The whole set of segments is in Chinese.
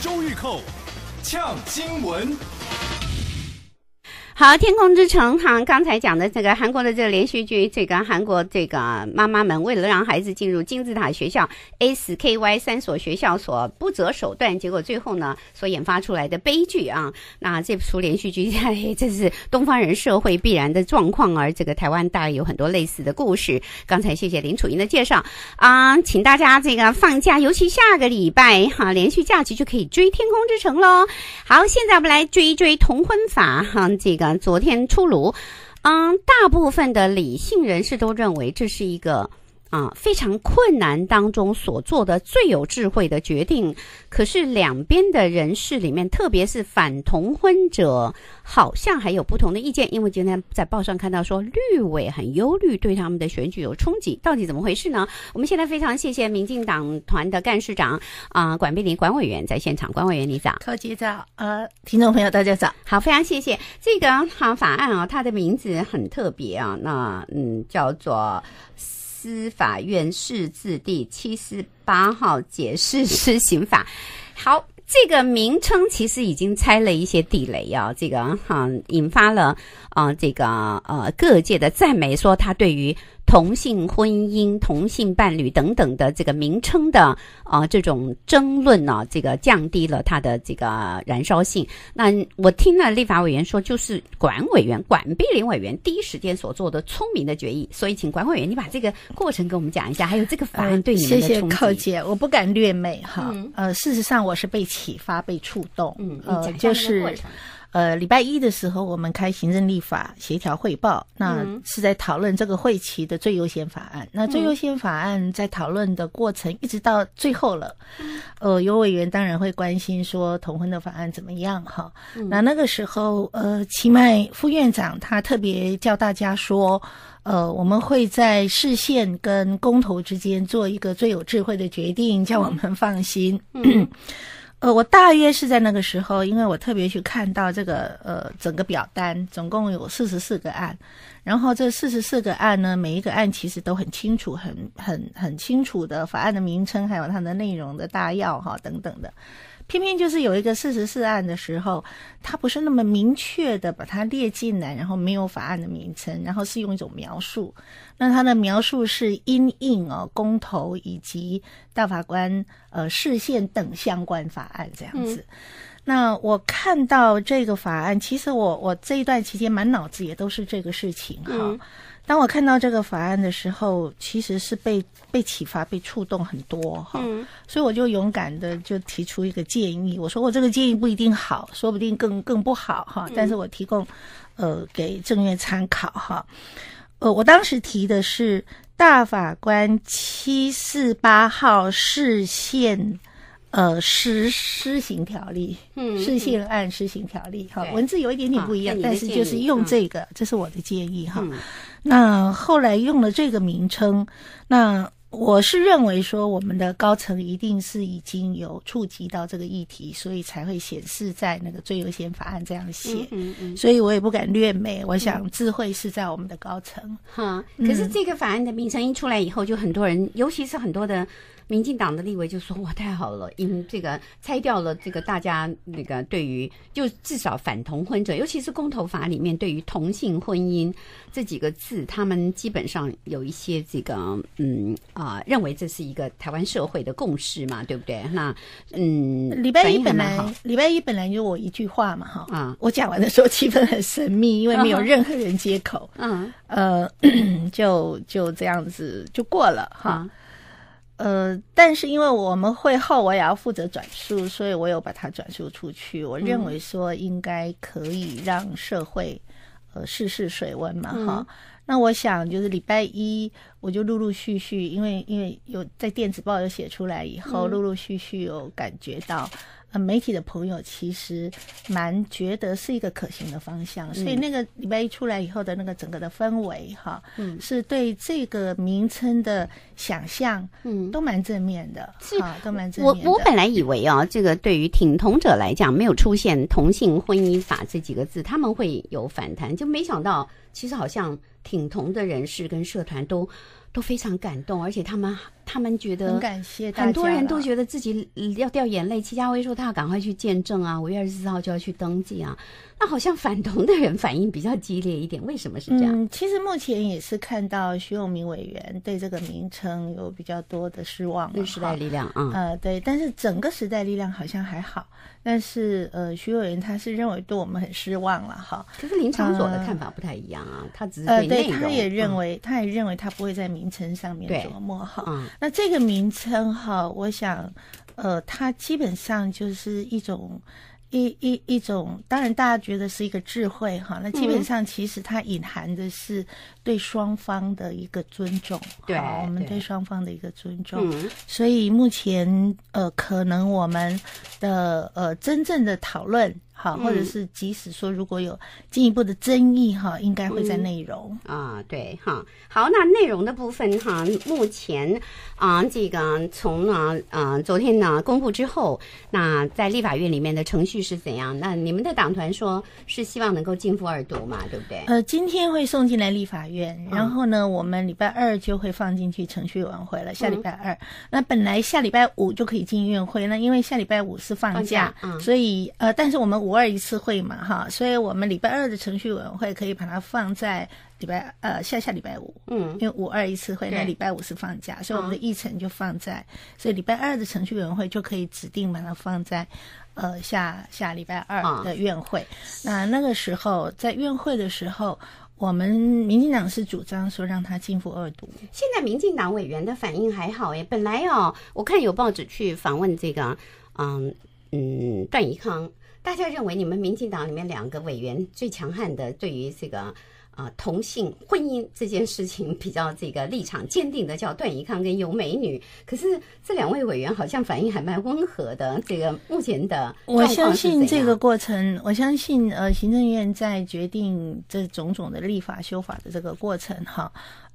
周玉蔻呛新闻。 好，天空之城哈，刚才讲的这个韩国的这个连续剧，这个韩国这个妈妈们为了让孩子进入金字塔学校 SKY 3所学校所不择手段，结果最后呢所研发出来的悲剧啊，那这出连续剧这是东方人社会必然的状况，而这个台湾大概有很多类似的故事。刚才谢谢林楚莹的介绍啊，请大家这个放假，尤其下个礼拜哈，连续假期就可以追天空之城咯。好，现在我们来追同婚法哈，这个昨天出炉，大部分的理性人士都认为这是一个非常困难当中所做的最有智慧的决定。可是两边的人士里面，特别是反同婚者，好像还有不同的意见。因为今天在报上看到说，绿委很忧虑，对他们的选举有冲击，到底怎么回事呢？我们现在非常谢谢民进党团的干事长管碧玲管委员在现场。管委员你早。 柯姐早，听众朋友大家早。 好，非常谢谢这个法案它的名字很特别啊，那叫做司法院释字第78号解释施行法。好，这个名称其实已经拆了一些地雷啊，这个引发了这个各界的赞美，说它对于同性婚姻、同性伴侣等等的这个名称的这种争论呢，这个降低了它的这个燃烧性。那我听了立法委员说，就是管碧玲委员第一时间所做的聪明的决议，所以请管委员你把这个过程跟我们讲一下，还有这个法案对你们的冲击。 谢谢寇姐，我不敢略美哈。事实上我是被启发、被触动。就是礼拜一的时候，我们开行政立法协调汇报，那是在讨论这个会期的最优先法案。那最优先法案在讨论的过程一直到最后了，有委员当然会关心说同婚的法案怎么样哈。那个时候齐迈副院长他特别叫大家说，我们会在释宪跟公投之间做一个最有智慧的决定，叫我们放心。我大约是在那个时候，因为我特别去看到这个整个表单，总共有44个案，然后这44个案呢，每一个案其实都很清楚，很清楚的法案的名称，还有它的内容的大要哈等等的。偏偏就是有一个44案的时候，它不是那么明确的把它列进来，然后没有法案的名称，然后是用一种描述。那它的描述是因应公投以及大法官释宪等相关法案这样子。那我看到这个法案，其实我这一段期间满脑子也都是这个事情哈。当我看到这个法案的时候，其实是被启发、被触动很多哈，所以我就勇敢的就提出一个建议。我说我这个建议不一定好，说不定更不好哈，但是我提供给政院参考哈。我当时提的是大法官748号释宪施行条例，释宪案施行条例哈，文字有一点点不一样，但是就是用这个，这是我的建议哈。那后来用了这个名称，那我是认为说我们的高层一定是已经有触及到这个议题，所以才会显示在那个最优先法案这样写。所以我也不敢略美，我想智慧是在我们的高层。 可是这个法案的名称一出来以后，就很多人，尤其是很多的民进党的立委就说哇太好了，因为这个拆掉了这个大家那个对于就至少反同婚者，尤其是公投法里面对于同性婚姻这几个字，他们基本上有一些这个认为这是一个台湾社会的共识嘛，对不对？那礼拜一本来就我一句话嘛哈，我讲完的时候气氛很神秘，因为没有任何人接口，就这样子就过了哈。但是因为我们会后我也要负责转述，所以我有把它转述出去。我认为说应该可以让社会试试水温嘛哈。那我想就是礼拜一我就陆陆续续，因为有在电子报有写出来以后，陆陆续续有感觉到媒体的朋友其实蛮觉得是一个可行的方向，所以那个礼拜一出来以后的那个整个的氛围哈，是对这个名称的想象都蛮正面的，都蛮正面的。 我本来以为这个对于挺同者来讲，没有出现同性婚姻法这几个字他们会有反弹，就没想到其实好像挺同的人士跟社团都非常感动，而且他们觉得很感谢大家， 很多人都觉得自己要掉眼泪。戚家威说他要赶快去见证啊，5月24号就要去登记啊。那好像反同的人反应比较激烈一点，为什么是这样？ 其实目前也是看到徐永明委员对这个名称有比较多的失望， 时代力量对，但是整个时代力量好像还好，但是徐委员他是认为对我们很失望了哈。 可是林长佐的看法不太一样啊，他只是对内容， 他也认为他不会在名称上面琢磨哈。那这个名称哈，我想它基本上就是一种。一种，当然大家觉得是一个智慧哈，那基本上其实它隐含的是对双方的一个尊重， 对， 我们对双方的一个尊重。所以目前可能我们的真正的讨论。好，或者是即使说如果有进一步的争议哈，应该会在内容对哈。好，那内容的部分哈，目前这个从昨天呢公布之后，那在立法院里面的程序是怎样？那你们的党团说是希望能够进赴二读嘛，对不对？ 今天会送进来立法院，然后呢，我们礼拜2就会放进去程序委员会了。下礼拜2，那本来下礼拜5就可以进院会，那因为下礼拜5是放假，所以但是我们5.2一次会嘛哈，所以我们礼拜2的程序委员会可以把它放在下礼拜5，因为5.2一次会，那礼拜5是放假，所以我们的议程就放在，所以礼拜2的程序委员会就可以指定把它放在下礼拜2的院会。那个时候在院会的时候，我们民进党是主张说让他进赴二读。 现在民进党委员的反应还好本来我看有报纸去访问这个段宜康。大家认为你们民进党里面2个委员最强悍的，对于这个同性婚姻这件事情比较这个立场坚定的叫段宜康跟尤美女，可是这2位委员好像反应还蛮温和的。这个目前的状况是怎样？ 我相信这个过程，我相信行政院在决定这种种的立法修法的这个过程哈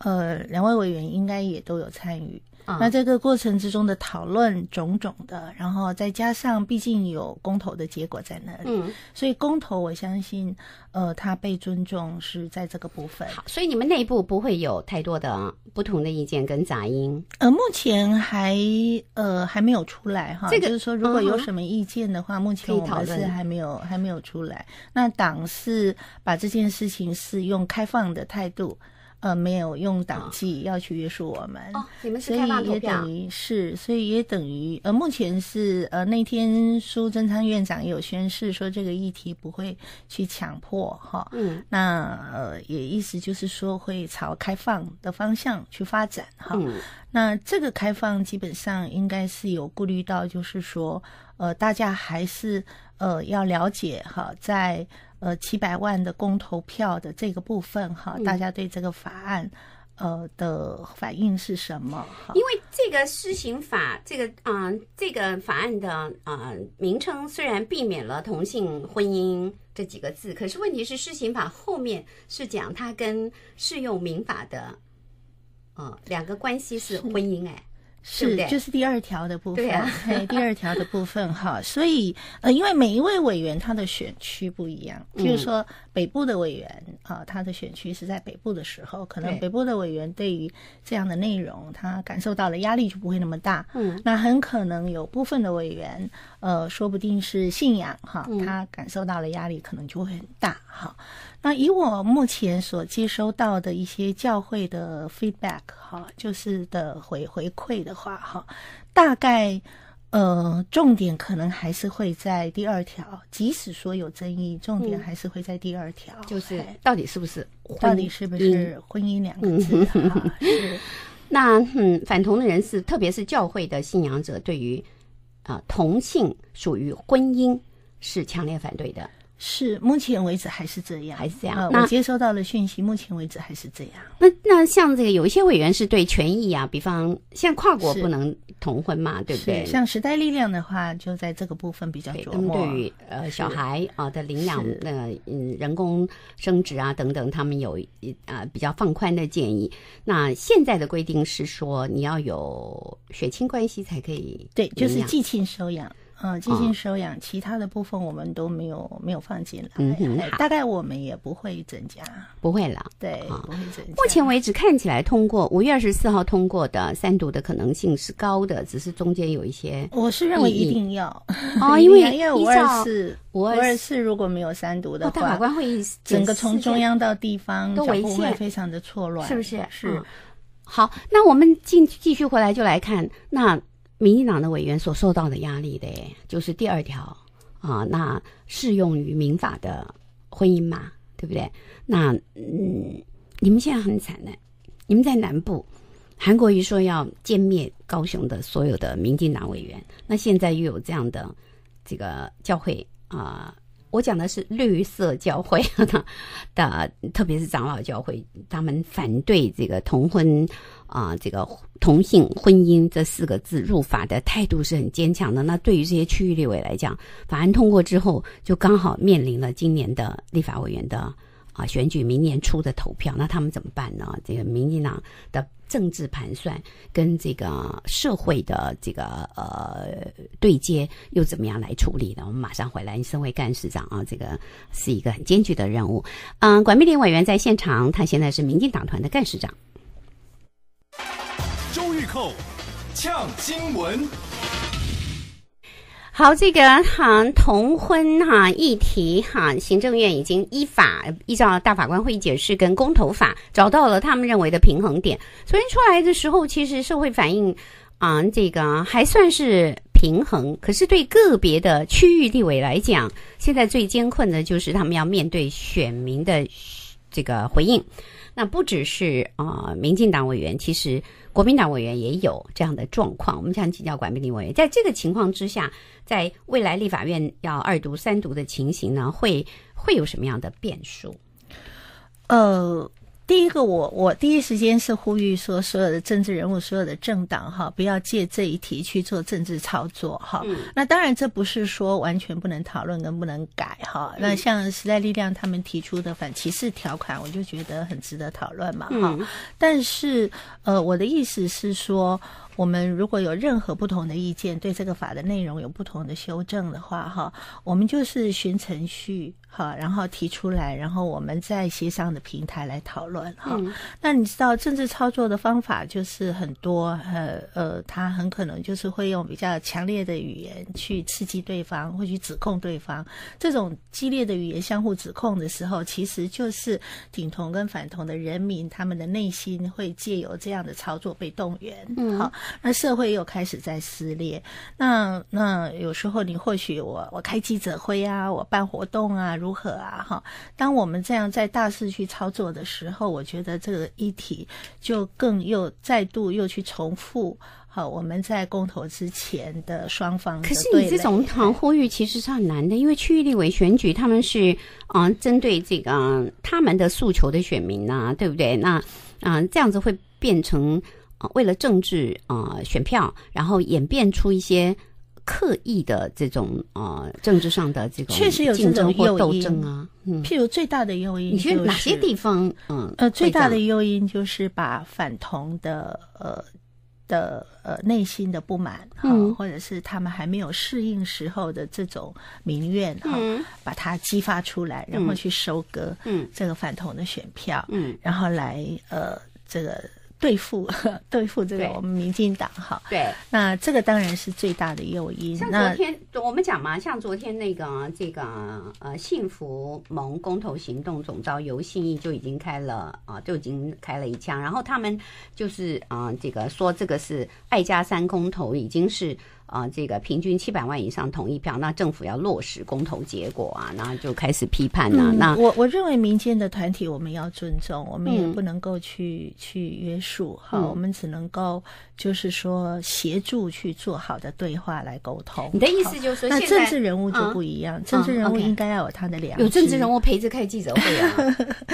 ，2位委员应该也都有参与。那这个过程之中的讨论种种的，然后再加上毕竟有公投的结果在那里，所以公投我相信它被尊重是在这个部分。 好，所以你们内部不会有太多的不同的意见跟杂音？ 目前还没有出来哈。这个就是说如果有什么意见的话，目前我们是还没有出来。那党是把这件事情是用开放的态度。没有用党纪要去约束我们， 你们是开放投票， 所以也等于目前是那天苏贞昌院长也有宣示说这个议题不会去强迫哈，那也意思就是说会朝开放的方向去发展哈，那这个开放基本上应该是有顾虑到，就是说大家还是要了解哈，在700万的公投票的这个部分哈，大家对这个法案的反应是什么？ 因为这个施行法，这个法案的名称虽然避免了同性婚姻这几个字，可是问题是施行法后面是讲它跟适用民法的2个关系是婚姻是，就是第2条的部分，第2条的部分哈，所以因为每一位委员他的选区不一样，譬如说北部的委员他的选区是在北部的时候，可能北部的委员对于这样的内容他感受到的压力就不会那么大，那很可能有部分的委员说不定是信仰哈，他感受到的压力可能就会很大哈。那以我目前所接收到的一些教会的 feedback 哈，就是的回馈的话哈，大概重点可能还是会在第2条，即使说有争议，重点还是会在第2条， 就是到底是不是婚姻2个字哈。是。 那反同的人士，特别是教会的信仰者，对于同性属于婚姻是强烈反对的。 是，目前为止还是这样，我接收到的讯息，目前为止还是这样。 那像这个有一些委员是对权益比方像跨国不能同婚嘛，对不对？ 像时代力量的话，就在这个部分比较琢磨。 对于小孩的领养人工生殖等等，他们有比较放宽的建议。那现在的规定是说，你要有血亲关系才可以， 对，就是继亲收养。 寄信收养，其他的部分我们都没有放进来，大概我们也不会增加， 不会了， 对，不会增加。 目前为止看起来通过5月24号通过的3读的可能性是高的，只是中间有一些， 我是认为一定要因为 524如果没有3读的话， 大法官会议整个从中央到地方都会非常的错乱， 是不是？ 是。 好，那我们继续回来就来看那民进党的委员所受到的压力的，就是第2条啊，那适用于民法的婚姻嘛，对不对？那你们现在很惨的，你们在南部，韩国瑜说要歼灭高雄的所有的民进党委员，那现在又有这样的这个教会我讲的是绿色教会的，特别是长老教会，他们反对这个同婚这个同性婚姻这4个字入法的态度是很坚强的。那对于这些区域立委来讲，法案通过之后，就刚好面临了今年的立法委员的选举，明年初的投票，那他们怎么办呢？这个民进党的政治盘算跟这个社会的这个对接又怎么样来处理呢？我们马上回来。你身为干事长这个是一个很艰巨的任务。管碧玲委员在现场，他现在是民进党团的干事长。 周玉蔻呛新闻。 好，这个同婚议题行政院已经依照大法官会议解释跟公投法找到了他们认为的平衡点。昨天出来的时候，其实社会反应这个还算是平衡，可是对个别的区域立委来讲，现在最艰困的就是他们要面对选民的这个回应。那不只是民进党委员，其实国民党委员也有这样的状况。我们想请教管碧玲委员，在这个情况之下，在未来立法院要2读3读的情形呢，会有什么样的变数？ 第一个，我第一时间是呼吁说，所有的政治人物、所有的政党不要借这一题去做政治操作那当然，这不是说完全不能讨论跟不能改那像时代力量他们提出的反歧视条款，我就觉得很值得讨论嘛但是我的意思是说，我们如果有任何不同的意见，对这个法的内容有不同的修正的话我们就是循程序然后提出来，然后我们在协商的平台来讨论那你知道政治操作的方法就是很多他很可能就是会用比较强烈的语言去刺激对方，或去指控对方。这种激烈的语言相互指控的时候，其实就是挺同跟反同的人民他们的内心会借由这样的操作被动员那社会又开始在撕裂。那有时候你或许我开记者会我办活动如何当我们这样在大肆去操作的时候，我觉得这个议题就更再度去重复我们在公投之前的双方的对垒。 可是你这种呼吁其实是很难的，因为区域立委选举他们是针对这个他们的诉求的选民对不对？那这样子会变成为了政治选票，然后演变出一些刻意的这种政治上的这种确实有竞争或斗争譬如最大的诱因， 你觉得哪些地方最大的诱因就是把反同的内心的不满或者是他们还没有适应时候的这种民怨把它激发出来，然后去收割这个反同的选票然后来这个对付这个我们民进党对， 那这个当然是最大的诱因。 像昨天我们讲嘛，像昨天那个这个幸福盟公投行动总召游信义就已经开了一枪，然后他们就是这个说这个是2+3公投，已经是这个平均700万以上同意票，那政府要落实公投结果然后就开始批判那我认为民间的团体我们要尊重，我们也不能够去约束我们只能够就是说协助去做好的对话来沟通。 你的意思就是说那政治人物就不一样政治人物应该要有他的良知， 有政治人物陪着开记者会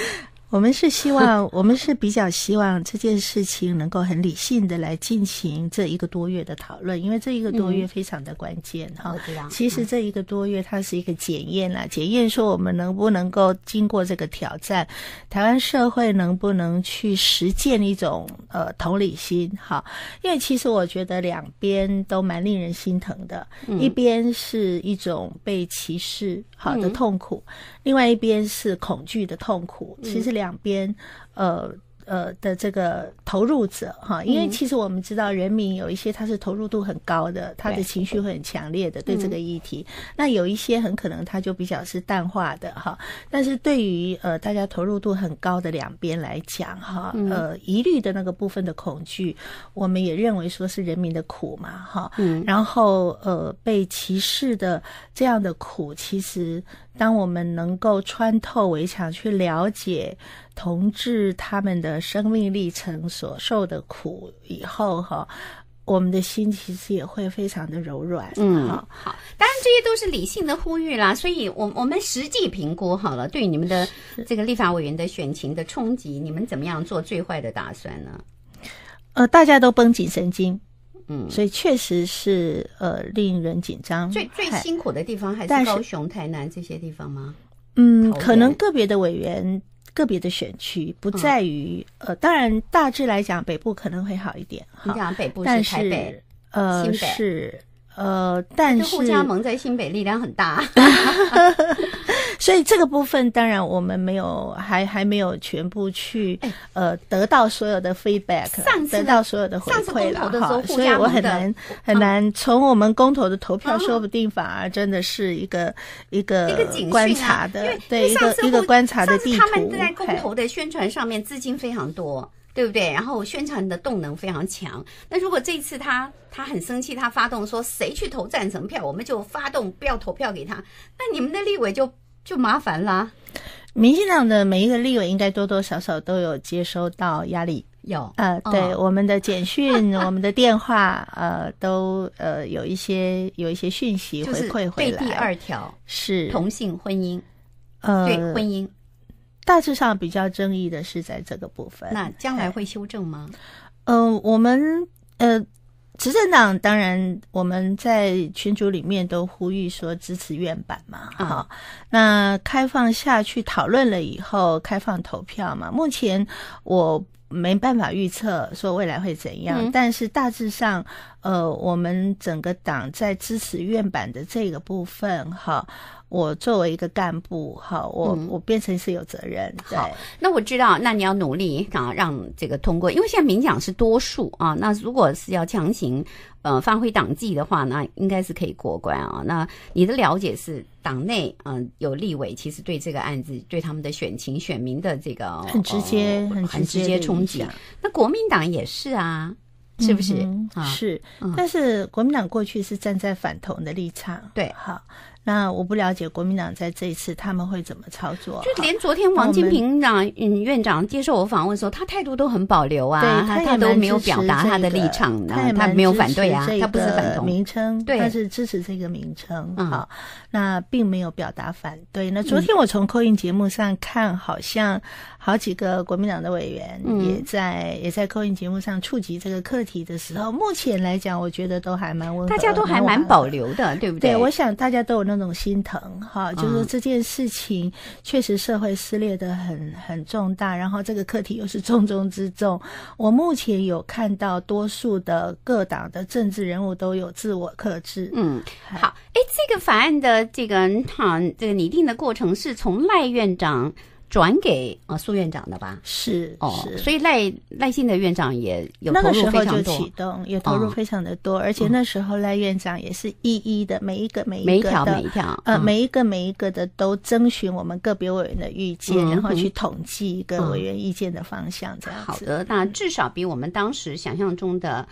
我们是比较希望这件事情能够很理性的来进行这1个多月的讨论，因为这1个多月非常的关键哈。其实这1个多月它是一个检验啦，检验说我们能不能够经过这个挑战，台湾社会能不能去实践一种同理心哈。因为其实我觉得两边都蛮令人心疼的，一边是一种被歧视好的痛苦，另外一边是恐惧的痛苦。其实两边的这个投入者哈，因为其实我们知道人民有一些他是投入度很高的，他的情绪会很强烈的对这个议题，那有一些很可能他就比较是淡化的哈。但是对于大家投入度很高的两边来讲哈，疑虑的那个部分的恐惧，我们也认为说是人民的苦嘛哈。然后被歧视的这样的苦，其实当我们能够穿透围墙去了解同志他们的生命历程所受的苦以后哈，我们的心其实也会非常的柔软。 好，当然这些都是理性的呼吁啦，所以我们实际评估好了，对于你们的这个立法委员的选情的冲击，你们怎么样做最坏的打算呢？ 大家都绷紧神经。所以确实是令人紧张。 最辛苦的地方还是高雄、台南这些地方吗？ 可能个别的委员、个别的选区不在于当然大致来讲，北部可能会好一点。 你讲北部是台北、新北是但是互加盟在新北力量很大。 所以这个部分当然我们没有还没有全部去得到所有的 feedback， 得到所有的回馈了，所以我很难从我们公投的投票，说不定反而真的是一个观察的，对一个观察的地图。 他们在公投的宣传上面资金非常多，对不对？然后宣传的动能非常强。那如果这一次他很生气，他发动说谁去投赞成票，我们就发动不要投票给他，那你们的立委就麻烦啦。 民进党的每一个立委应该多多少少都有接收到压力， 有对，我们的简讯我们的电话都有一些讯息回馈回来。 对第2条是同性婚姻，对婚姻大致上比较争议的是在这个部分。 那将来会修正吗？ 我们执政党当然我们在群组里面都呼吁说支持院版嘛，好，那开放下去讨论了以后开放投票嘛，目前我没办法预测说未来会怎样，但是大致上我们整个党在支持院版的这个部分哈，我作为一个干部哈，我变成是有责任。对， 好，那我知道，那你要努力让这个通过，因为现在民进党是多数啊，那如果是要强行发挥党纪的话，那应该是可以过关啊。那你的了解是党内有立委其实对这个案子对他们的选情选民的这个很直接冲击，那国民党也是啊。是不是？ 是，但是国民党过去是站在反同的立场。 对， 好，那我不了解国民党在这一次他们会怎么操作。 就连昨天王金平院长接受我访问的时候，他态度都很保留啊，他都没有表达他的立场，他没有反对啊，他不是反同名称，他是支持这个名称。好，那并没有表达反对。那昨天我从call in节目上看，好像好几个国民党的委员也在call in节目上触及这个课题的时候，目前来讲，我觉都还蛮温和， 大家都还蛮保留的，对不对？ 对，我想大家都有那种心疼哈，就是这件事情确实社会撕裂的很重大，然后这个课题又是重中之重。我目前有看到多数的各党的政治人物都有自我克制。 好，这个法案的这个拟定的过程是从赖院长转给苏院长的吧？是，所以赖幸德院长也有投入非常多，那个时候就启动，也投入非常的多，而且那时候赖院长也是一一的每一个的每一个的都征询我们个别委员的意见，然后去统计一个委员意见的方向，这样子。 好的，那至少比我们当时想象中的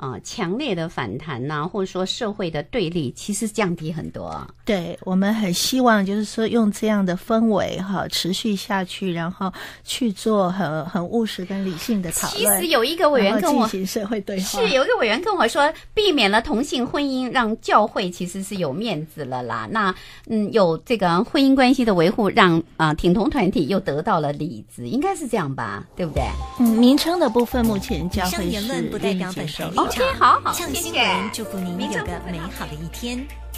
强烈的反弹呐，或者说社会的对立，其实降低很多。 对，我们很希望就是说用这样的氛围持续下去，然后去做很务实跟理性的讨论。 其实有一个委员跟我进行社会对话， 是有一个委员跟我说，避免了同性婚姻，让教会其实是有面子了啦。那有这个婚姻关系的维护，让挺同团体又得到了里子，应该是这样吧，对不对？ 名称的部分目前教会是言论不代表本台立场。 OK， 好， 呛新闻，祝福您有个美好的一天。